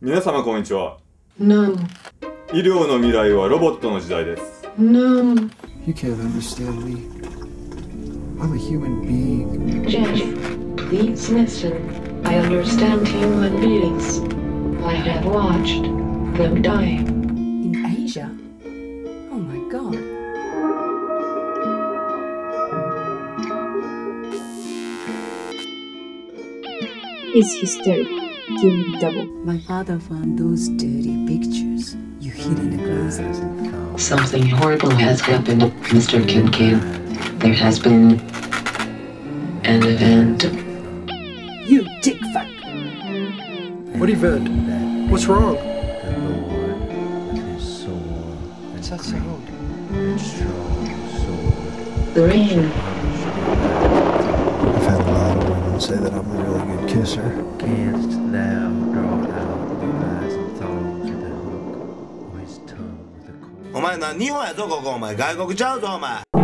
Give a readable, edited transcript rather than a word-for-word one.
皆様こんにちは。 No. 医療の未来はロボットの時代です。 No. You can't understand me. I'm a human being. Judge, please listen. I understand human beings. I have watched them die. In Asia? Oh my god. Is hysteric. Give me double. My father found those dirty pictures you hid in the closet. Something horrible has happened, Mr. Kincaid. There has been an event. You dick fuck! What event? What's wrong? What's that sound? The rain. I've had a lot of women say that I'm a really good kisser. Canst thou draw out the fastened thongs with a hook, or his tongue with a cord? お前な、日本やぞここ、お前外国ちゃうぞお前。